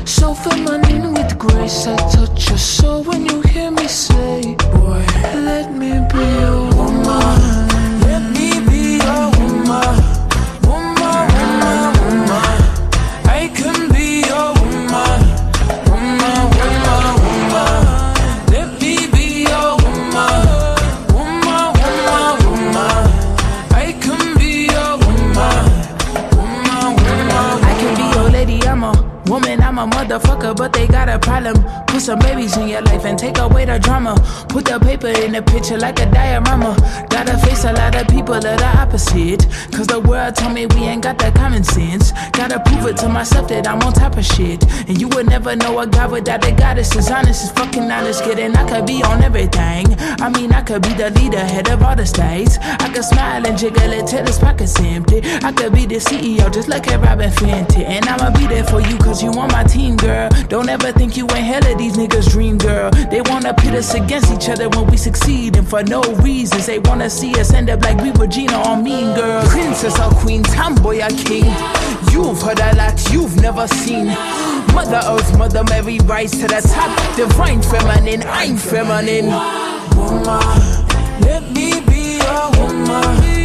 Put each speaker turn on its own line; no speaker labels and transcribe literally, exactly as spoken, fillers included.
So feminine with grace, I touch your soul when you hear me say, boy, let me be your woman. Let me be your woman. Woman, woman, woman. I can be your woman. Woman, woman, woman. Let me be your woman. Woman, woman, woman. I can be your woman. Woman, woman. I can be your lady, I'm a woman, I'm a motherfucker, but they got a problem. Put some babies in your life and take away the drama. Put the paper in the picture like a diorama. Gotta face a lot of people that are opposite, cause the world told me we ain't got that common sense. Gotta prove it to myself that I'm on top of shit. And you would never know a guy without a goddess. As honest as fucking honest, kid. And I could be on everything. I mean, I could be the leader, head of all the states. I could smile and jiggle it till his pockets empty. I could be the C E O just like a Robin Fenty. And I'ma be there for you cause you on my team, girl. Don't ever think you ain't hell of these niggas' dream, girl. They wanna pit us against each other when we succeed, and for no reasons. They wanna see us end up like we were Gina or Mean Girl. Princess or queen, tomboy or king. You've heard a lot you've never seen. Mother Earth, Mother Mary, rise to the top. Divine feminine, I'm feminine. Woman, let me be your woman.